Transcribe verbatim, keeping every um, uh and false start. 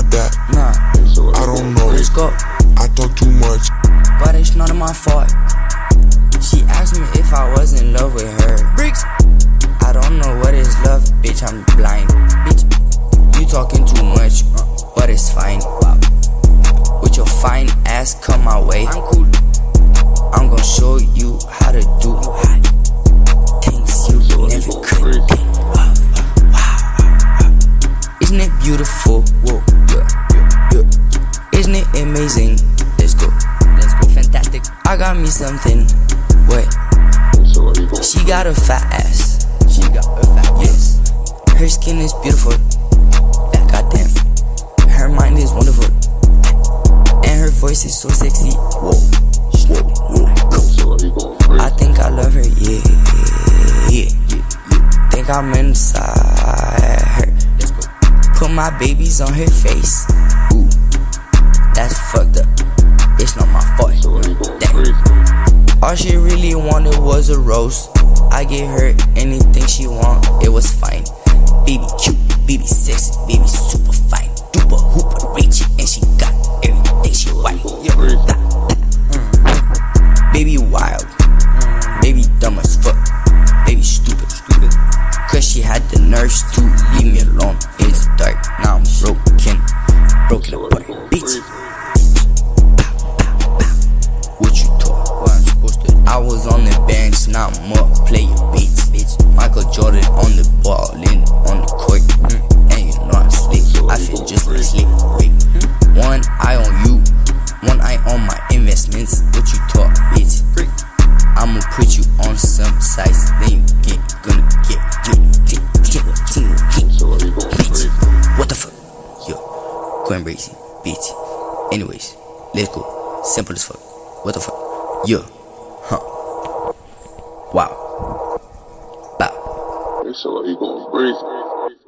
that? Nah, I don't know. let's go. I talk too much, But it's none of my fault. She asked me if I was in love with her. Bricks. I don't know what is love, bitch, I'm blind. Bitch, you talking too much, but it's fine. Wow. With your fine ass, come my way. I'm cool. I'm gon' show you how to do things you never could think of. Wow. Isn't it beautiful? Whoa, yeah, yeah, yeah. Isn't it amazing? Let's go, let's go, fantastic. I got me something. What? She got a fat ass. She got a fat yes. Her skin is beautiful. That goddamn. Her mind is wonderful. And her voice is so sexy. Whoa, whoa, whoa. I think I love her, yeah, yeah, yeah. Think I'm inside her. Let's go. Put my babies on her face. Ooh, that's fucked up. It's not my fault. Damn. All she really wanted was a rose. I gave her anything she want. It was fine. Baby cute, baby sexy, baby super fine, duper hooper rich, and she got everything she white. Yeah. Mm. Baby wild, mm. Baby dumb as fuck, baby stupid, stupid. Cause she had the nerves to leave me alone. It's dark, now I'm broken, broken apart, bitch. What you thought? What I'm supposed to do? I was on the bench, now I'm up, play your beats, bitch. Michael Jordan on the ball, in on the court, mm. And you know I'm slick, I feel just like slick, wait. Mm. One eye on you, one eye on my investments. What you thought, bitch? I'ma put you on some sites, then you get gonna get you, bitch. What the fuck? Yo, going crazy, bitch. Anyways, let's go. Simple as fuck. What the fuck? Yeah. Huh. Wow. Bow. so he going crazy.